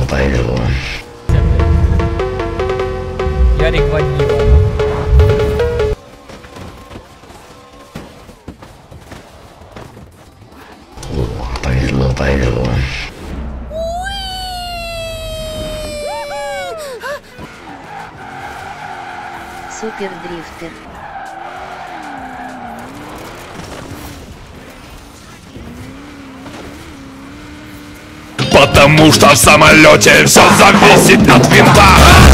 пойду. Ярик Вадимов. Пойду. Супердрифтер. Потому что в самолете все зависит от винта.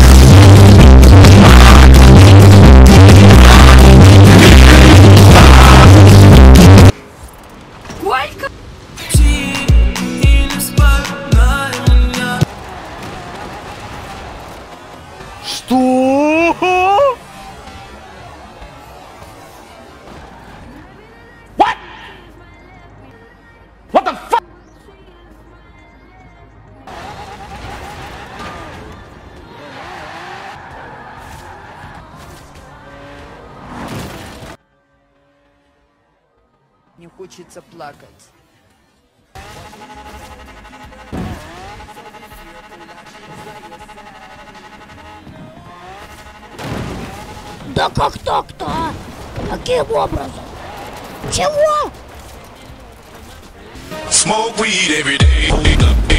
Что? What? What the fuck? Не хочется плакать. Да как так-то, а? Каким образом? Чего? Smoke weed every day.